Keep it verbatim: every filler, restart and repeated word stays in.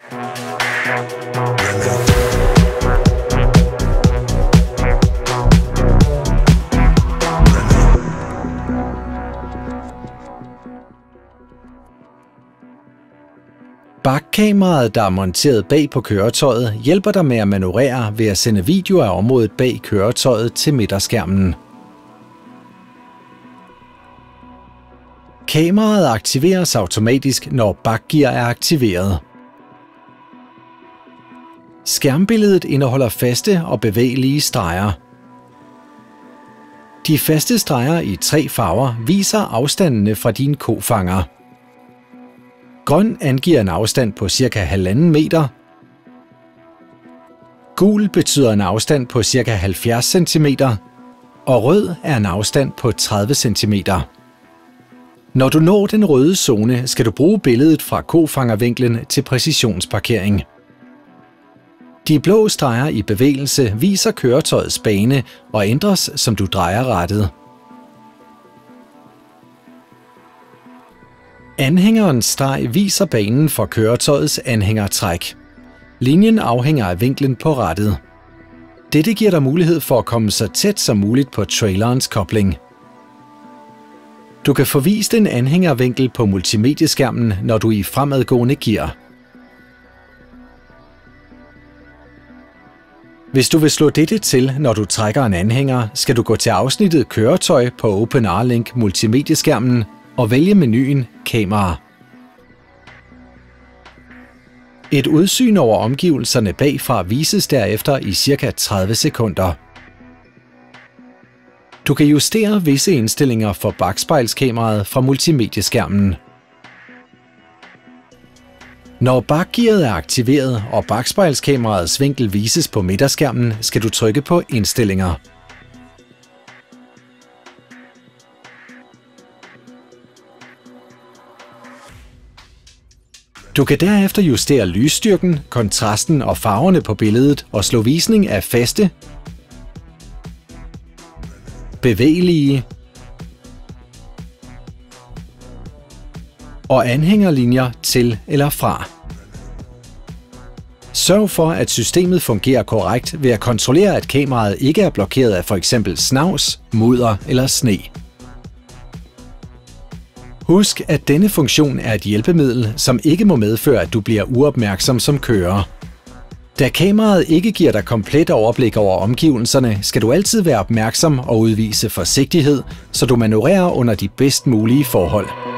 Bakkameraet, der er monteret bag på køretøjet, hjælper dig med at manøvrere ved at sende videoer af området bag køretøjet til midterskærmen. Kameraet aktiveres automatisk, når bakgear er aktiveret. Skærmbilledet indeholder faste og bevægelige streger. De faste streger i tre farver viser afstandene fra din kofanger. Grøn angiver en afstand på cirka halvanden meter. Gul betyder en afstand på cirka halvfjerds centimeter. Og rød er en afstand på tredive centimeter. Når du når den røde zone, skal du bruge billedet fra kofangervinklen til præcisionsparkering. De blå streger i bevægelse viser køretøjets bane og ændres, som du drejer rattet. Anhængerens streg viser banen for køretøjets anhængertræk. Linjen afhænger af vinklen på rattet. Dette giver dig mulighed for at komme så tæt som muligt på trailerens kobling. Du kan få vist en anhængervinkel på multimedieskærmen, når du er i fremadgående gear. Hvis du vil slå dette til, når du trækker en anhænger, skal du gå til afsnittet Køretøj på OpenRLink multimedieskærmen og vælge menuen Kamera. Et udsyn over omgivelserne bagfra vises derefter i cirka tredive sekunder. Du kan justere visse indstillinger for bakspejlskameraet fra multimedieskærmen. Når bakgearet er aktiveret og bakspejlskameraets vinkel vises på midterskærmen, skal du trykke på Indstillinger. Du kan derefter justere lysstyrken, kontrasten og farverne på billedet og slå visning af faste, bevægelige og anhængerlinjer til eller fra. Sørg for, at systemet fungerer korrekt ved at kontrollere, at kameraet ikke er blokeret af for eksempel snavs, mudder eller sne. Husk, at denne funktion er et hjælpemiddel, som ikke må medføre, at du bliver uopmærksom som kører. Da kameraet ikke giver dig komplet overblik over omgivelserne, skal du altid være opmærksom og udvise forsigtighed, så du manøvrerer under de bedst mulige forhold.